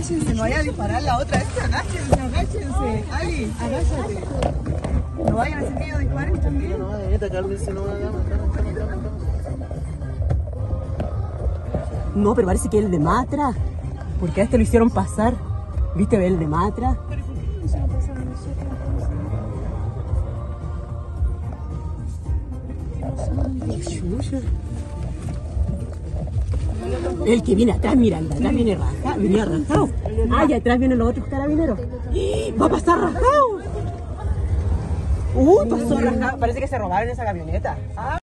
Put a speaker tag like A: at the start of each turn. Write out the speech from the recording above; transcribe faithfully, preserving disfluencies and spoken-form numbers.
A: agáchense, no vaya a disparar la otra vez, agáchense, agáchense. Ali, agáchate. No vayan a hacer que ellos disparen también.
B: No, esta Carmen se no va a dar.
C: No, pero parece que es el de Matra. Porque a este lo hicieron pasar. ¿Viste el de Matra?
D: Pero ¿por qué no nos hicieron pasar a nosotros entonces?
C: El que viene atrás, mira, el de atrás viene rajado, venía rajado. Ah, y atrás vienen los otros carabineros. ¡Va a pasar rajado! Uy, pasó rajado. Parece que se robaron esa camioneta.